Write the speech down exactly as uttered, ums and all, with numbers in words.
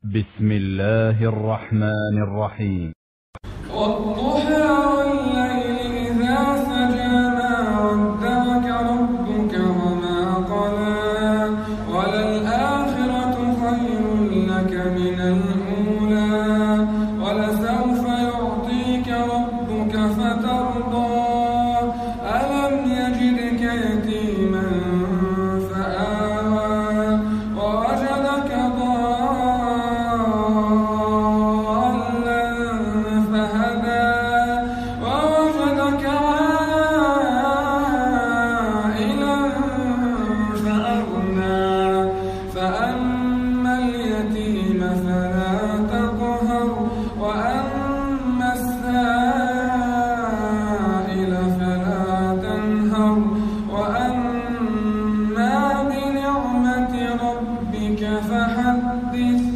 بسم الله الرحمن الرحيم. والضحى والليل إذا سجى ما ودعك ربك وما قلى وللآخرة خير لك من الأولى ولسوف يعطيك ربك فترضى ألم يجدك يتيما فآوى ووجدك ضالا فهدى ووجدك عائلا فأغنى فأما اليتيم فلا تقهر وأما السائل فلا تنهر وأما بنعمة ربك فحدث.